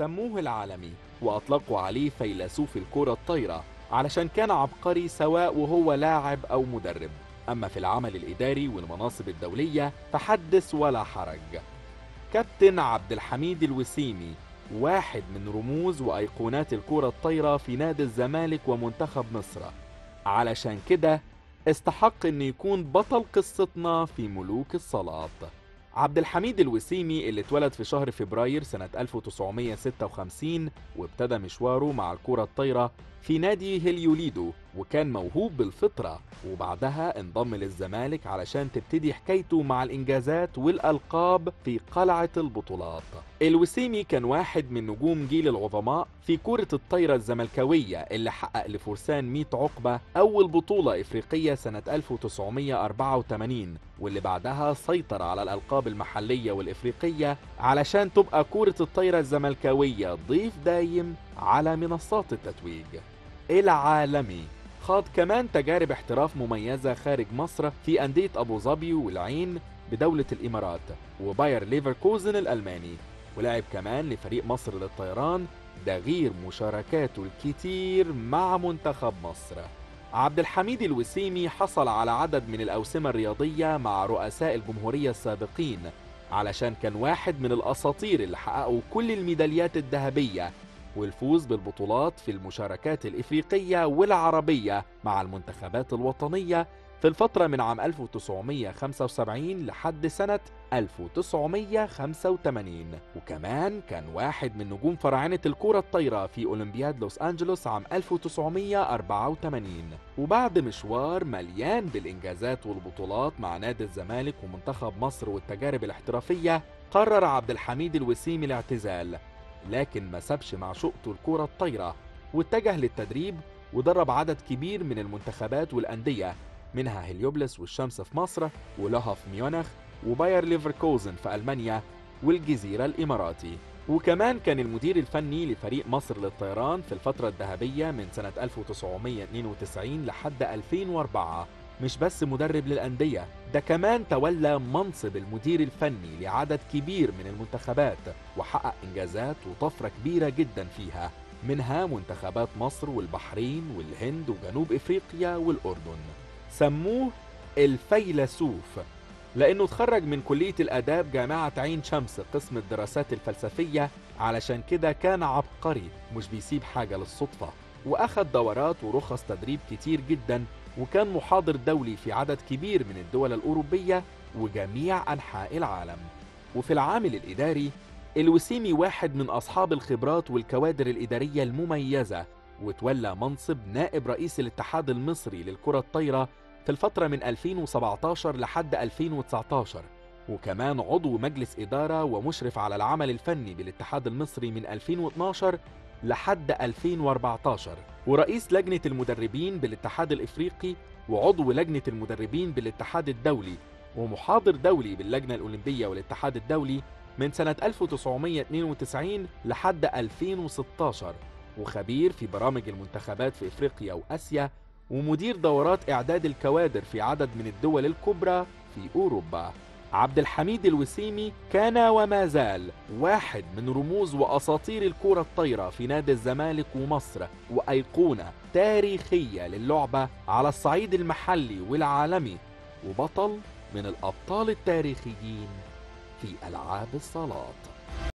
سموه العالمي وأطلقوا عليه فيلسوف الكرة الطايرة علشان كان عبقري سواء وهو لاعب أو مدرب. أما في العمل الإداري والمناصب الدولية فحدث ولا حرج. كابتن عبد الحميد الوسيمي واحد من رموز وأيقونات الكرة الطايرة في نادي الزمالك ومنتخب مصر، علشان كده استحق إنه يكون بطل قصتنا في ملوك الصالات. عبد الحميد الوسيمي اللي اتولد في شهر فبراير سنة 1956 وابتدى مشواره مع الكرة الطايرة في نادي هليوليدو، وكان موهوب بالفطرة، وبعدها انضم للزمالك علشان تبتدي حكايته مع الإنجازات والألقاب في قلعة البطولات. الوسيمي كان واحد من نجوم جيل العظماء في كرة الطايرة الزملكاوية اللي حقق لفرسان 100 عقبة أول بطولة إفريقية سنة 1984، واللي بعدها سيطر على الألقاب المحلية والإفريقية علشان تبقى كرة الطايرة الزملكاوية ضيف دايم على منصات التتويج. العالمي خاض كمان تجارب احتراف مميزة خارج مصر في أندية أبو ظبي والعين بدولة الإمارات وباير ليفركوزن الألماني، ولعب كمان لفريق مصر للطيران، ده غير مشاركاته الكتير مع منتخب مصر. عبد الحميد الوسيمي حصل على عدد من الأوسمة الرياضية مع رؤساء الجمهورية السابقين علشان كان واحد من الأساطير اللي حققوا كل الميداليات الذهبية والفوز بالبطولات في المشاركات الإفريقية والعربية مع المنتخبات الوطنية في الفترة من عام 1975 لحد سنة 1985. وكمان كان واحد من نجوم فراعنة الكرة الطايرة في أولمبياد لوس أنجلوس عام 1984. وبعد مشوار مليان بالإنجازات والبطولات مع نادي الزمالك ومنتخب مصر والتجارب الاحترافية، قرر عبد الحميد الوسيمي الاعتزال، لكن ما سابش معشوقته الكرة الطايرة واتجه للتدريب ودرب عدد كبير من المنتخبات والأندية، منها هليوبلس والشمس في مصر ولها في ميونخ وباير ليفركوزن في ألمانيا والجزيرة الإماراتي. وكمان كان المدير الفني لفريق مصر للطيران في الفترة الذهبية من سنة 1992 لحد 2004. مش بس مدرب للأندية، ده كمان تولى منصب المدير الفني لعدد كبير من المنتخبات وحقق إنجازات وطفرة كبيرة جدا فيها، منها منتخبات مصر والبحرين والهند وجنوب إفريقيا والأردن. سموه الفيلسوف لأنه اتخرج من كلية الآداب جامعة عين شمس قسم الدراسات الفلسفية، علشان كده كان عبقري مش بيسيب حاجة للصدفة، وأخد دورات ورخص تدريب كتير جدا، وكان محاضر دولي في عدد كبير من الدول الأوروبية وجميع أنحاء العالم. وفي العامل الإداري الوسيمي واحد من أصحاب الخبرات والكوادر الإدارية المميزة، وتولى منصب نائب رئيس الاتحاد المصري للكرة الطايرة في الفترة من 2017 لحد 2019، وكمان عضو مجلس إدارة ومشرف على العمل الفني بالاتحاد المصري من 2012 لحد 2014، ورئيس لجنة المدربين بالاتحاد الإفريقي وعضو لجنة المدربين بالاتحاد الدولي، ومحاضر دولي باللجنة الأولمبية والاتحاد الدولي من سنة 1992 لحد 2016، وخبير في برامج المنتخبات في إفريقيا وآسيا، ومدير دورات إعداد الكوادر في عدد من الدول الكبرى في أوروبا. عبد الحميد الوسيمي كان وما زال واحد من رموز وأساطير الكرة الطايرة في نادي الزمالك ومصر، وأيقونة تاريخية للعبة على الصعيد المحلي والعالمي، وبطل من الأبطال التاريخيين في ألعاب الصالات.